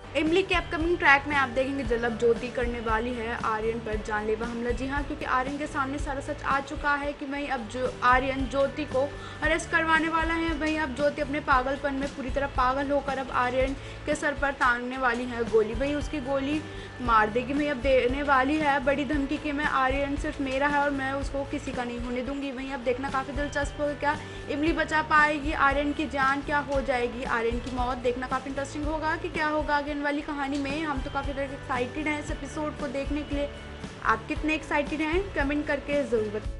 इमली के upcoming track में आप देखेंगे जलब ज्योति करने वाली है आर्यन पर जानलेवा हमला। जी हाँ, क्योंकि आर्यन के सामने सारा सच आ चुका है कि वहीं अब जो आर्यन ज्योति को अरेस्ट करवाने वाला है। वहीं अब ज्योति अपने पागलपन में पूरी तरह पागल होकर अब आर्यन के सर पर तानने वाली है गोली। वहीं उसकी गोली मार देगी। वहीं अब देने वाली है बड़ी धमकी कि मैं आर्यन सिर्फ मेरा है और मैं उसको किसी का नहीं होने दूंगी। वहीं अब देखना काफ़ी दिलचस्प होगा, क्या इमली बचा पाएगी आर्यन की जान, क्या हो जाएगी आर्यन की मौत। देखना काफ़ी इंटरेस्टिंग होगा कि क्या होगा आगे वाली कहानी में। हम तो काफ़ी ज़्यादा एक्साइटेड हैं इस एपिसोड को देखने के लिए। आप कितने एक्साइटेड हैं कमेंट करके ज़रूर बताएं।